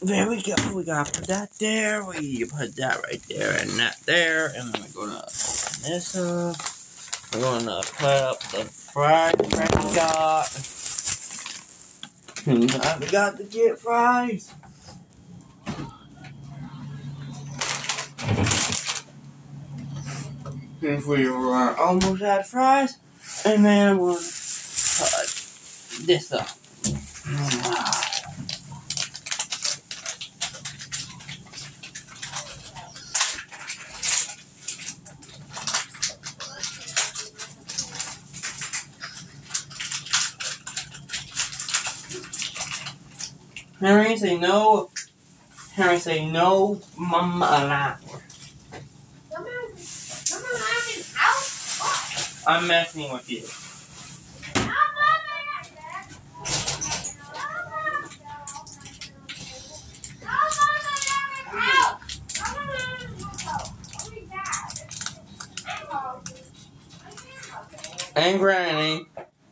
There we go. We gotta put that there. We put that right there and that there. And then we're gonna open this up. We're gonna put up the fries we got. We got to get fries. Since we were almost out of fries. And then we'll put this up. Henry, say no. Henry, say no, mama allowed. I'm messing with you. And Granny.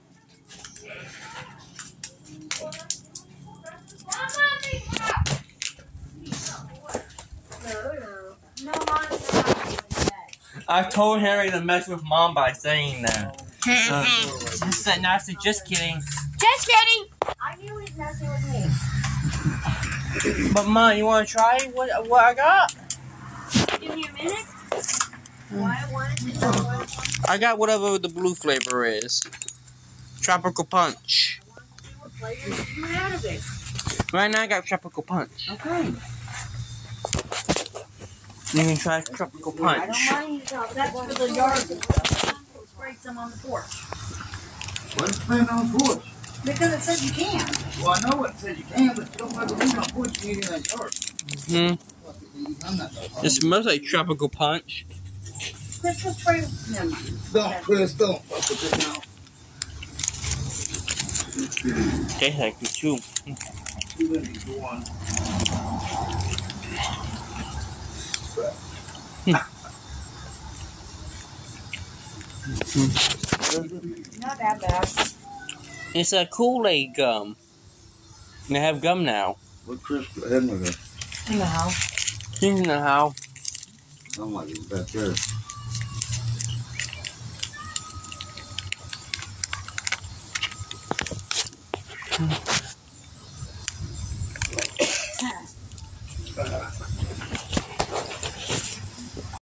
I told Harry to mess with Mom by saying that. I said, just kidding. Just kidding. I knew he was messing with me. But Mom, you want to try what I got? Give me a minute. I got whatever the blue flavor is. Tropical Punch. What flavor did you have of it? Right now I got Tropical Punch. Okay. You can try Tropical Punch. I don't mind you talking. That's for the yard and stuff. Spray some on the porch. What's spraying on the porch? Because it said you can. Well, I know it says you can, but you don't have to leave it on the porch. You need it in that yard. It smells like Tropical Punch. Crystal spray. Never mind. Don't, Chris, don't. I'll put this out. Tastes like it too. You let me go on. Not that bad. It's a Kool-Aid gum. They have gum now. What Chris had me there? In the house. He's in the house. I'm like, back there.